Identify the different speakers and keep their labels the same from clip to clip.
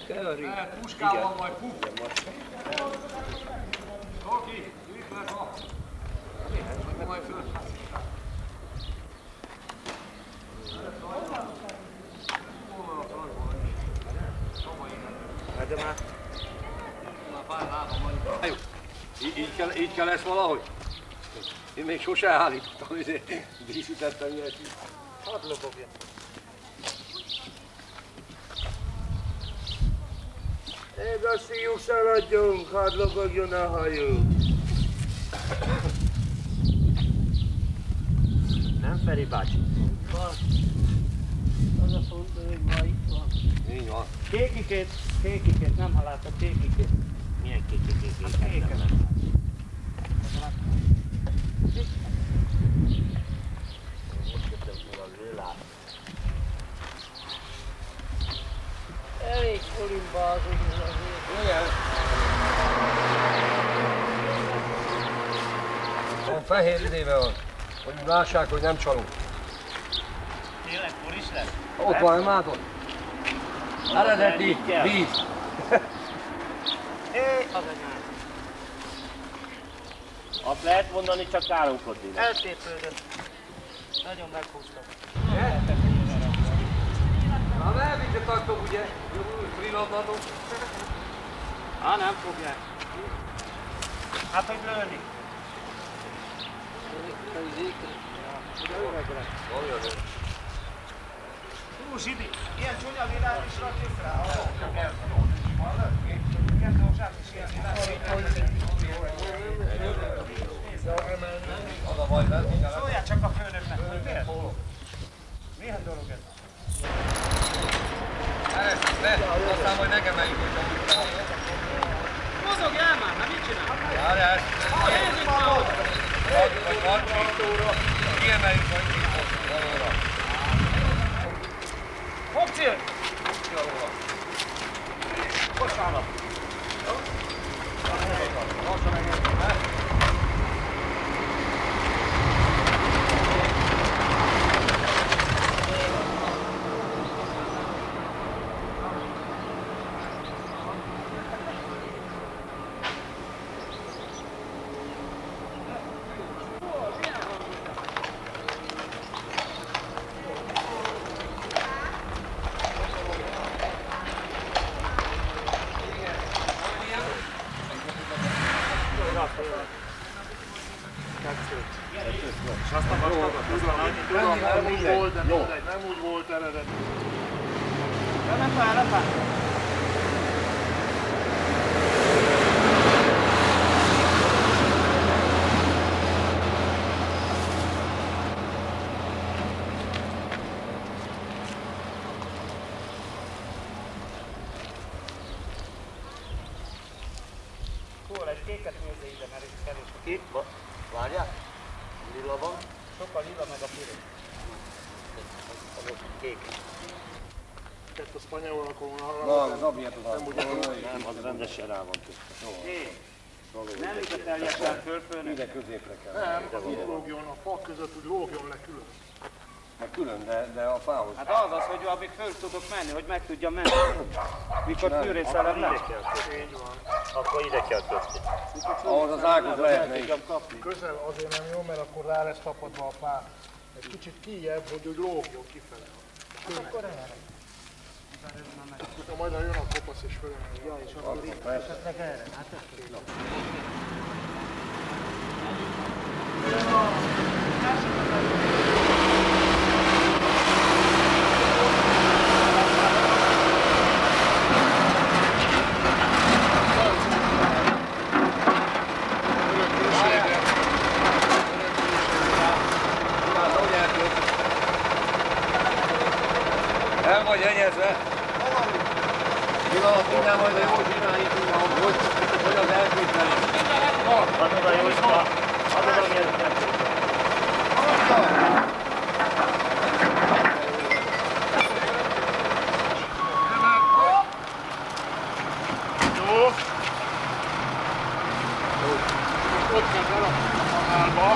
Speaker 1: Lehet, puskával majd puf. Oké, itt lesz a... Majd föl.
Speaker 2: De már...
Speaker 1: Már pár lábam van. Így kell lesz valahogy? Én még sose állítottam, díszítettem ilyesmit.
Speaker 2: Hadd lobogja.
Speaker 3: Igaz, fiúk, szaladjunk, hadd lobogjon a hajó.
Speaker 2: Nem, Feri bácsi?
Speaker 4: Az a fontos, hogy ma itt van.
Speaker 1: Így van.
Speaker 4: Kékikét, nem ha láttad, kékikét.
Speaker 2: Milyen kékik?
Speaker 4: Hát kéket. Elég olimba az azért.
Speaker 1: Igen. A fehér idéve van, hogy lássák, hogy nem csalunk.
Speaker 4: Tényleg, hol is lesz?
Speaker 1: Ott van, nem látod? Eredeti víz.
Speaker 4: Az anyám.
Speaker 2: Azt lehet mondani, csak káromkodni.
Speaker 4: Eltépődött. Nagyon meghúztam.
Speaker 1: Na ne viccetaktok, ugye? Frillattatok.
Speaker 4: Nem fogják. Hát, hogy lőni. Zsidi, ilyen csúnya világ is rakjuk rá. Igen, Dózsát is ilyen világ. Szóljál csak a főnöknek, hogy miért? Milyen dolog ez?
Speaker 1: Aztán majd nekem emeljük, hogy
Speaker 4: Mozogjál már, hát mit csinál?
Speaker 1: várjál!
Speaker 4: Nézzük már oda!
Speaker 1: Vagy van, kiemeljük, hogy valóra.
Speaker 4: Fogd jön!
Speaker 2: Bocsánat!
Speaker 1: Lassan megértem, ne?
Speaker 3: Nem úgy volt eredeti.
Speaker 4: Lepár! Hol, egy kéket nézze ide, mert itt kevés.
Speaker 2: Itt? Várjál? Lila van?
Speaker 4: Sokkal lila meg a piros.
Speaker 2: Kék.
Speaker 3: Ezt a spanyolokon
Speaker 1: Na, Zabiát az
Speaker 2: Nem, az rendesen rá van ki.
Speaker 4: Nem ide teljesen fölfőnek.
Speaker 1: ide középre kell.
Speaker 3: nem, úgy lógjon a fa között, úgy lógjon le külön.
Speaker 1: Meg külön, de a fához.
Speaker 4: Hát az, hogy amíg föl tudok menni, hogy meg tudja menni. Mikor fűrészelem lesz.
Speaker 3: Így van.
Speaker 2: Akkor ide kell kötni.
Speaker 1: Ahhoz az ágot lehetne is.
Speaker 3: Közel azért nem jó, mert akkor rá lesz tapadva a fá. Egy kicsit kijjebb, hogy úgy lógjon kifele.
Speaker 4: Akkor erre.
Speaker 3: Majd ha jön a kopasz és fölemel.
Speaker 4: Ja, és akkor itt esetleg erre. Hát ezt.
Speaker 1: El vagy enyezve. Pillanat, mindjárt majd a jó irányítunk, hogy az elképzelés.
Speaker 2: Adod a jóska, adod a nyelveket.
Speaker 3: Jó. Ott kell berakni a kanálba.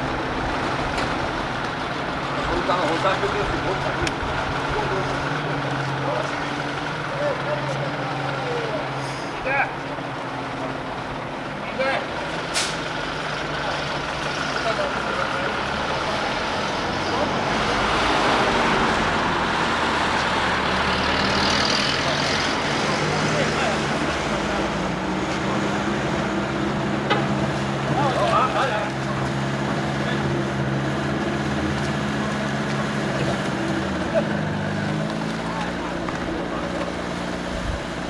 Speaker 1: Utána hozzákötődik, hozzákötődik.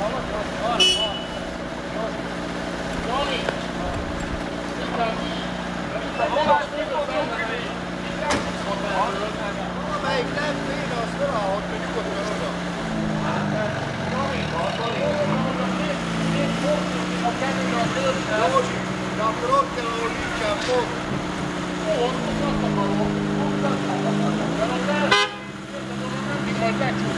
Speaker 3: Amelyik nem fél, az felállhat, hogy nyugodtan oda. Józsi, de akkor ott kell, ahol nincsen fog. Majd becsúsz.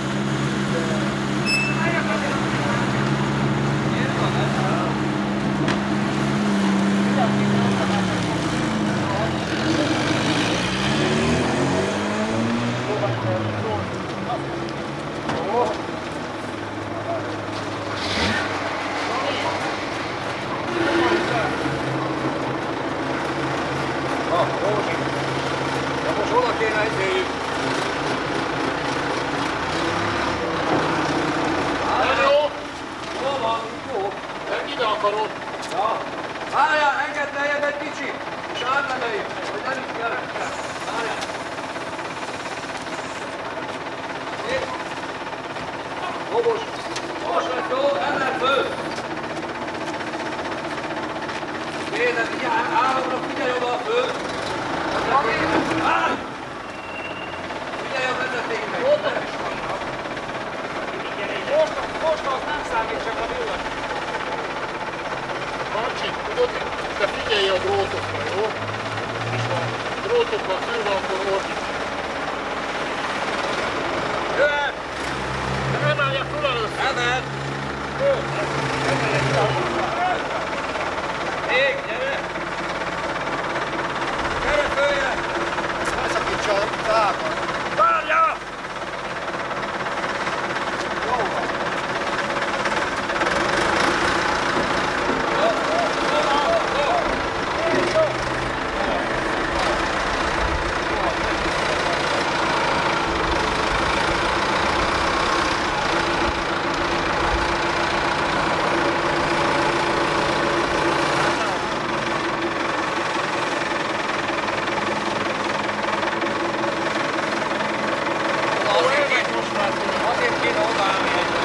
Speaker 1: Józsi, de most oda kéne egyéljük. Hol van? Jó.
Speaker 3: Nem ide akarod.
Speaker 1: Ja. Várjál, engedd lejjebb egy kicsit, és átlemeljük, hogy nem is kell. Várjál. Itt. Dobos. Most lesz jó, emeld föl. Kéne, államra figyelj oda föl. Állj! Figyelj a vezetéknek.
Speaker 3: Voltak is vannak.
Speaker 4: Most az nem számít, csak a villas.
Speaker 3: Marcsi, tudod, te figyelj a drótokra, jó? És ha a drótokra fő van, akkor ordít.
Speaker 1: Jöhet!
Speaker 3: De emelje föl először!
Speaker 1: Emeld! Ég, gyere! Gyere följebb!
Speaker 3: Ne szakítsa a zákat!
Speaker 1: Várja!
Speaker 3: Jó van!
Speaker 1: Azért kéne odaállni egyet.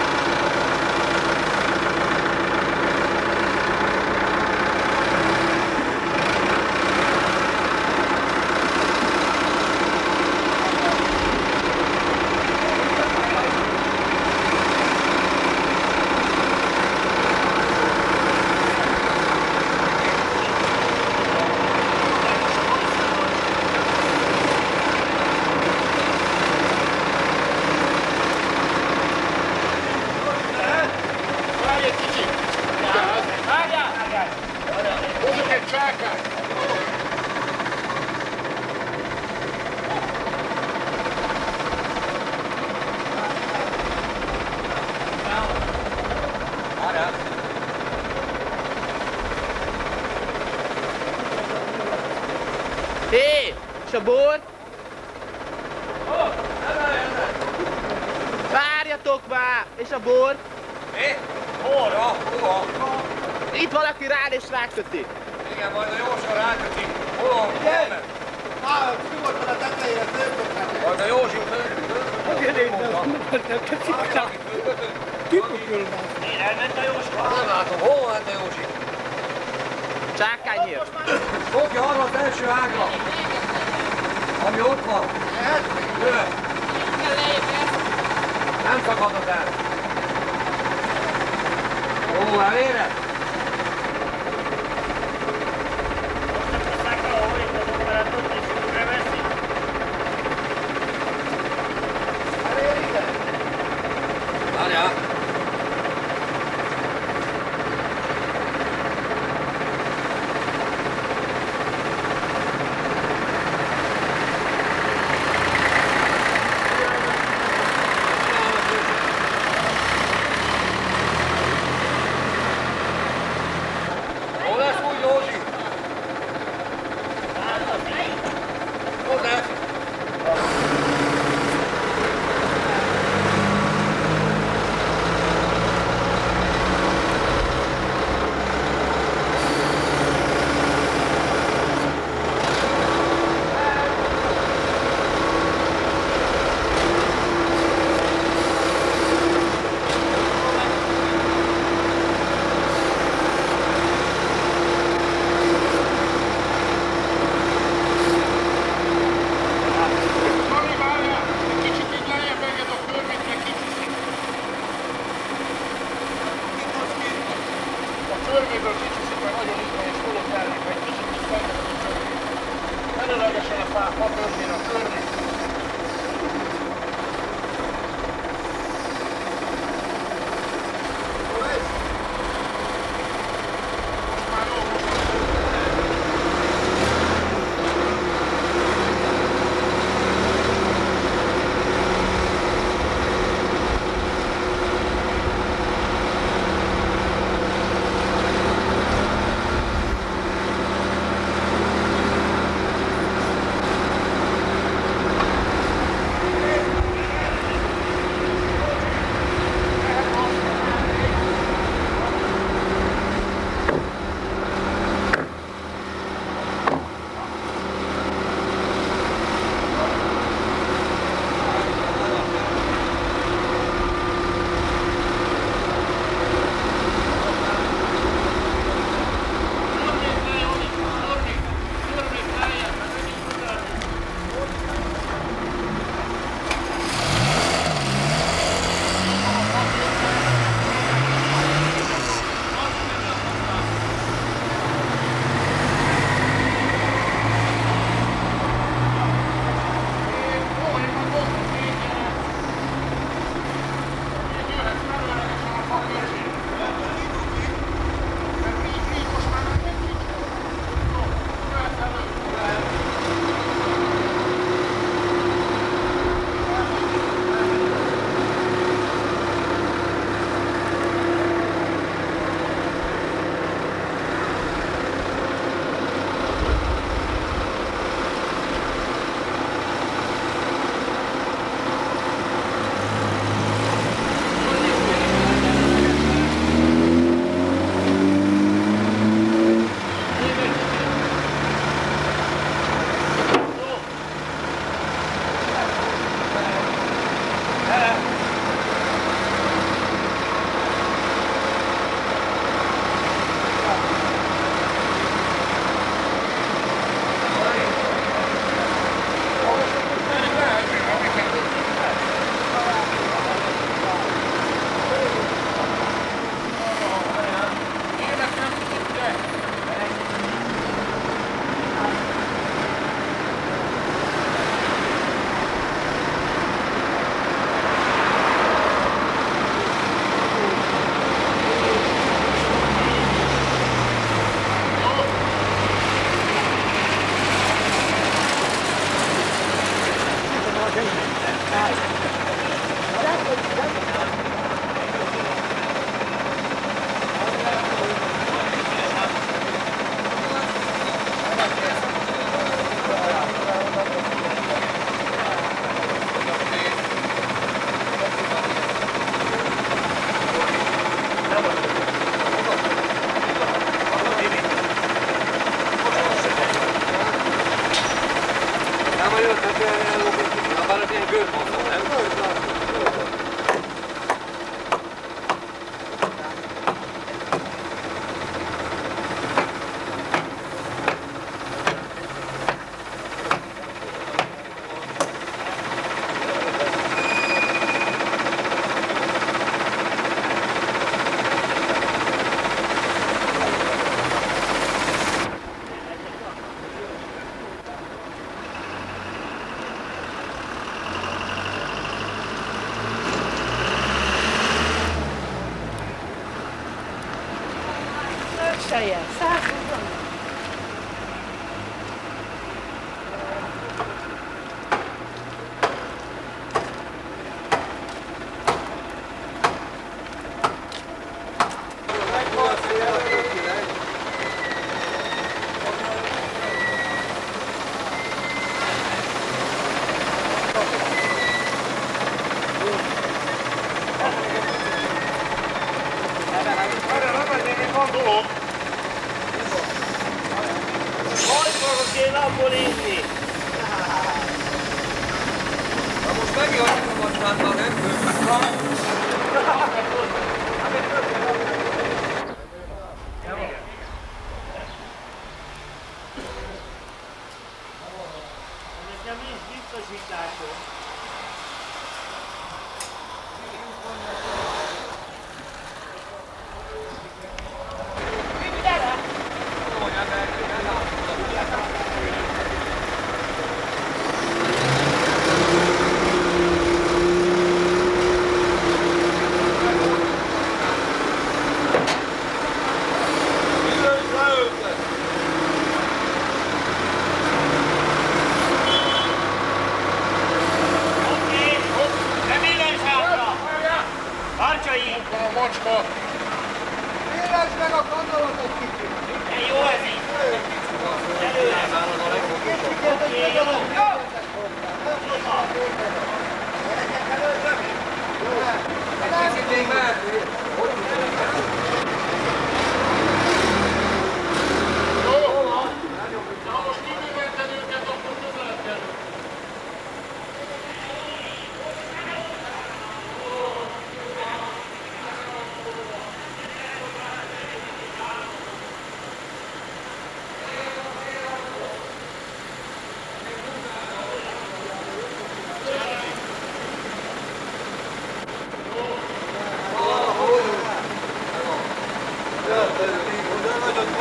Speaker 3: Várj egy kicsit! Hozok egy csákát!
Speaker 1: Várjál!
Speaker 5: Hé! És a bor? Várjatok már! És a bor?
Speaker 1: Mi? Hóra? Hova?
Speaker 5: Itt valaki rád és ráköti.
Speaker 1: Igen, majd a Józsa rákötik. Hol? Figyelj!
Speaker 3: Állj, nyugodtan a tetejére fölköthető!
Speaker 1: Majd a Józsi fölkötött.
Speaker 4: Én elment a Jóska.
Speaker 1: Nem látom, hol van a Józsi?
Speaker 5: Csákányért.
Speaker 1: Fogja arra az első ágra, ami ott van. Jöhet. Nem szakadnak el. Ó, elére?
Speaker 2: Aztán valahol itt az operátot és ügyre veszik.
Speaker 1: Várjál.
Speaker 3: elejéből kicsit szépen nagyon izgalmas és fölött elnék, egy kicsit is megmondani. Előlegesen a fát, ha törnél a törni.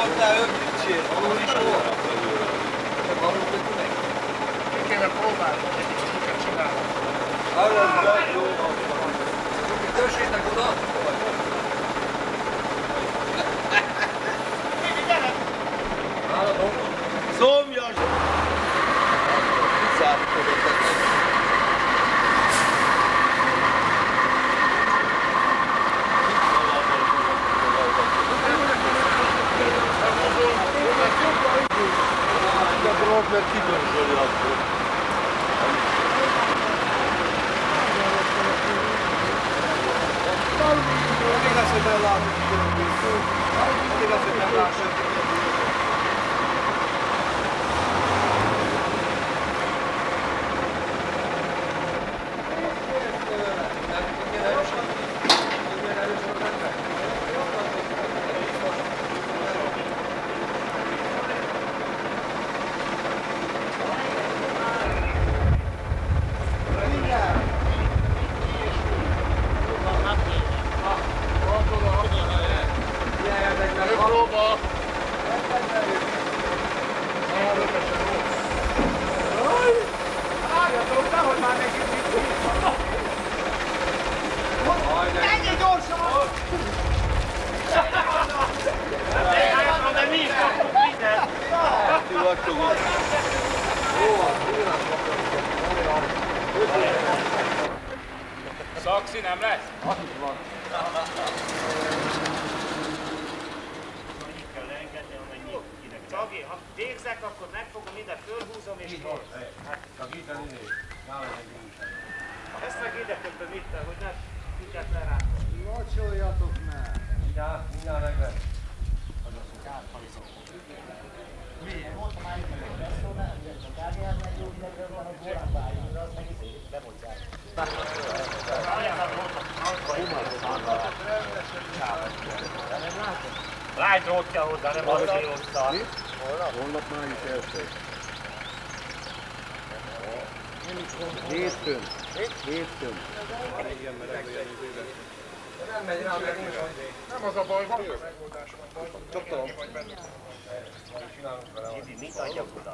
Speaker 1: Te öntsél, alul is volt. Alul kötő meg.
Speaker 3: Ki kéne próbálni, hogy egy kicsit csinálni.
Speaker 1: Arra, jó. Tössétek oda. Szomjas!
Speaker 3: Mert kidönzöli akkor.
Speaker 1: Még lesz, hogy bellátok ki többé. Még lesz, hogy bellátok ki többé.
Speaker 4: Szakszi nem lesz?
Speaker 2: Csagi, ha végzek, akkor megfogom ide, fölhúzom és tart. Ezt meg ide köpöm itt, hogy ne tudják lerántani.
Speaker 1: Locsoljatok már! Mindjárt meg lesz.
Speaker 2: Light road kell hozzá, nem az a rosszal.
Speaker 1: Holnap május 1. Hétfőn. Hétfőn. Nem megy rá meg most.
Speaker 3: Nem az a baj, van a megoldás van.
Speaker 1: Csaptalom.
Speaker 2: Mit adjak oda?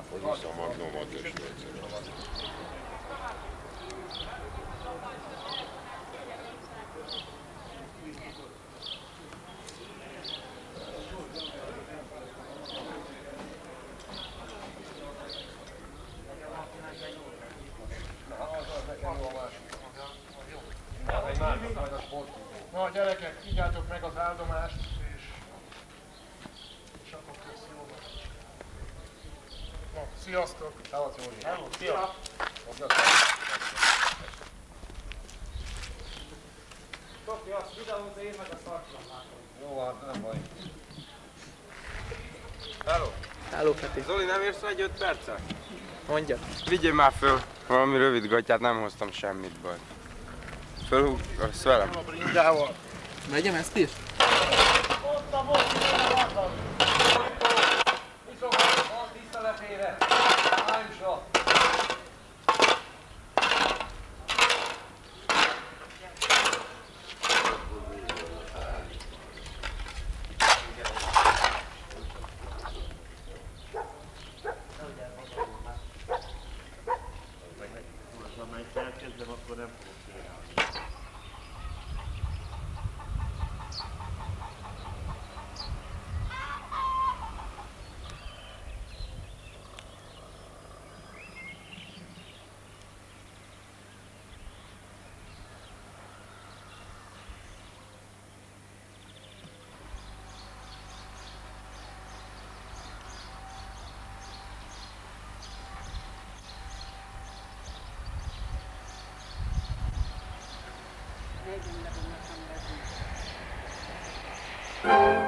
Speaker 3: Na gyerekek, ígyátok meg az áldomást, és akkor kösz, jó van. Na, sziasztok!
Speaker 1: Szevasz, Józsi.
Speaker 2: Hello, szia!
Speaker 4: Topi, azt videózza, én meg a szarcson látom.
Speaker 1: Jó, hát nem baj.
Speaker 5: Hello, Peti.
Speaker 6: Zoli, nem érsz egy 5 percet?
Speaker 5: Mondja.
Speaker 6: Vigyél már föl valami rövid gatyát, nem hoztam semmit baj. Fölhúzsz velem?
Speaker 3: A bringával.
Speaker 5: Vegyem ezt is?
Speaker 1: Viszont van tiszteletére. Májusra.
Speaker 2: Ha majd elkezdem, akkor nem fogok csinálni.
Speaker 7: Thank you.